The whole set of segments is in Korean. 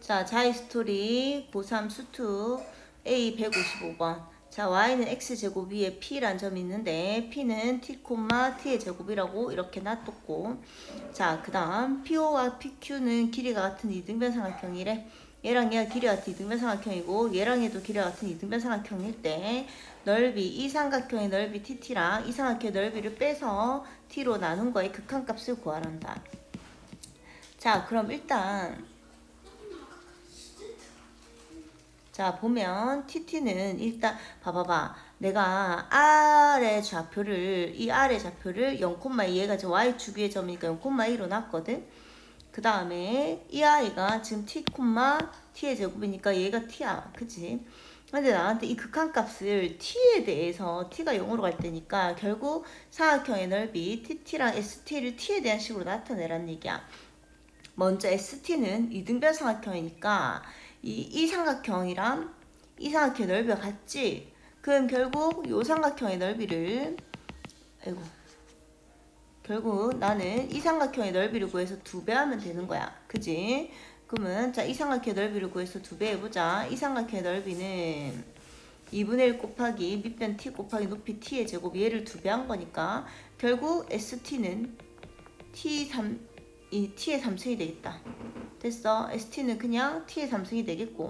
자, 자이스토리 고3 수투 A 155번. 자, y는 x제곱 위에 p란 점이 있는데 p는 t, t의 제곱이라고 이렇게 놔뒀고, 자, 그 다음 PO와 PQ는 길이가 같은 이등변 삼각형이래. 얘랑 얘가 길이가 같은 이등변 삼각형이고 얘랑 얘도 길이가 같은 이등변 삼각형일 때 넓이, 이 삼각형의 넓이 TT랑 이 삼각형의 넓이를 빼서 T로 나눈 거에 극한값을 구하란다. 자, 그럼 일단 자, 보면 TT는 일단 봐봐봐. 내가 R의 좌표를 이 R의 좌표를 0,2 얘가 지금 Y축의 점이니까 0,2로 놨거든. 그 다음에 이 I가 지금 T, T의 제곱이니까 얘가 T야. 그치? 근데 나한테 이 극한값을 T에 대해서 T가 0으로 갈 때니까 결국 사각형의 넓이 TT랑 ST를 T에 대한 식으로 나타내라는 얘기야. 먼저 ST는 이등변 삼각형이니까 이 삼각형이랑 이 삼각형의 넓이가 같지? 그럼 결국 이 삼각형의 넓이를 결국 나는 이 삼각형의 넓이를 구해서 2배 하면 되는 거야. 그지? 그러면 자, 이 삼각형의 넓이를 구해서 2배 해보자. 이 삼각형의 넓이는 2분의 1 곱하기 밑변 t 곱하기 높이 t의 제곱, 얘를 2배 한 거니까 결국 ST는 t의 3승이 되겠다. 됐어. ST는 그냥 t의 3승이 되겠고,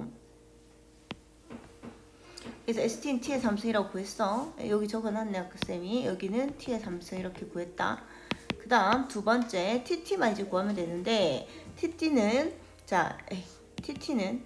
그래서 ST는 t의 3승이라고 구했어. 여기 적어놨네 아까 쌤이. 여기는 t의 3승 이렇게 구했다. 그 다음 두 번째 TT만 이제 구하면 되는데, TT는 자 TT는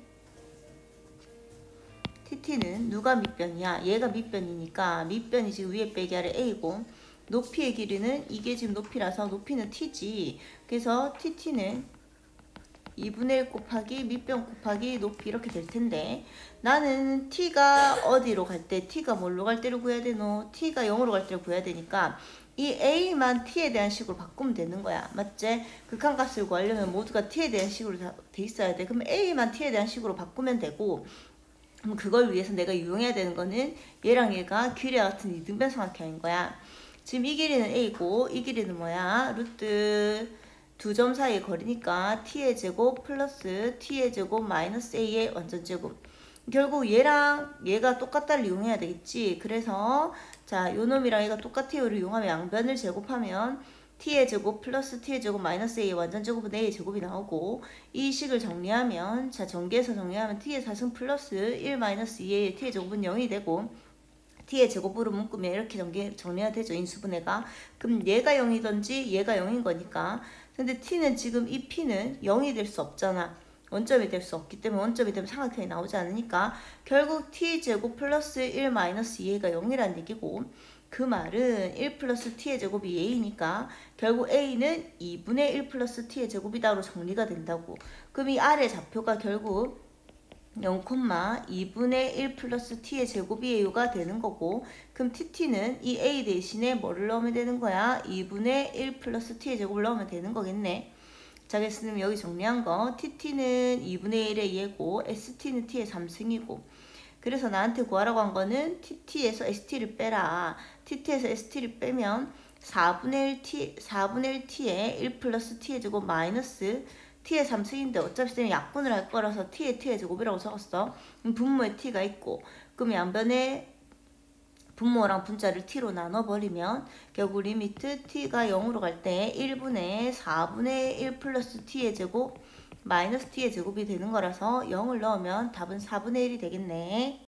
누가 밑변이야? 얘가 밑변이니까 밑변이 지금 위에 빼기 아래 A고, 높이의 길이는 이게 지금 높이라서 높이는 T지. 그래서 TT는 2분의 1 곱하기 밑변 곱하기 높이 이렇게 될 텐데, 나는 T가 어디로 갈 때, T가 뭘로 갈 때를 구해야 되노? T가 0으로 갈 때를 구해야 되니까 이 A만 T에 대한 식으로 바꾸면 되는 거야. 맞지? 극한값을 구하려면 모두가 T에 대한 식으로 돼 있어야 돼. 그럼 A만 T에 대한 식으로 바꾸면 되고, 그럼 그걸 위해서 내가 이용해야 되는 거는 얘랑 얘가 길이와 같은 이등변 삼각형인 거야. 지금 이 길이는 A고 이 길이는 뭐야? 루트 2점 사이의 거리니까 t의 제곱 플러스 t의 제곱 마이너스 a의 완전제곱. 결국 얘랑 얘가 똑같다를 이용해야 되겠지. 그래서 자, 요 놈이랑 얘가 똑같아요를 이용하면 양변을 제곱하면 t의 제곱 플러스 t의 제곱 마이너스 a의 완전제곱은 a의 제곱이 나오고, 이 식을 정리하면 자, 전개해서 정리하면 t의 4승 플러스 1 마이너스 2의 t의 제곱은 0이 되고, t의 제곱으로 묶으면 이렇게 정리가 되죠. 인수분해가. 그럼 얘가 0이든지 얘가 0인 거니까. 근데 t는 지금 이 p는 0이 될 수 없잖아. 원점이 될 수 없기 때문에 원점이 되면 삼각형이 나오지 않으니까 결국 t제곱 플러스 1 마이너스 2가 0이라는 얘기고, 그 말은 1 플러스 t의 제곱이 a니까 결국 a는 2분의 1 플러스 t의 제곱이다로 정리가 된다고. 그럼 이 아래 좌표가 결국 0,2분의 1 플러스 t의 제곱이에요가 되는 거고, 그럼 tt는 이 a 대신에 뭐를 넣으면 되는 거야? 2분의 1 플러스 t의 제곱을 넣으면 되는 거겠네. 자, 그래서 여기 정리한 거 tt는 2분의 1의 얘고 st는 t의 3승이고, 그래서 나한테 구하라고 한 거는 tt에서 st를 빼라. tt에서 st를 빼면 4분의 1t의 1 플러스 t의 제곱 마이너스 t의 3승인데 어차피 쌤이 약분을 할 거라서 t의 제곱이라고 적었어. 분모에 t가 있고, 그럼 양변에 분모랑 분자를 t로 나눠버리면 결국 리미트 t가 0으로 갈 때 1분의 4분의 1 플러스 t의 제곱 마이너스 t의 제곱이 되는 거라서 0을 넣으면 답은 4분의 1이 되겠네.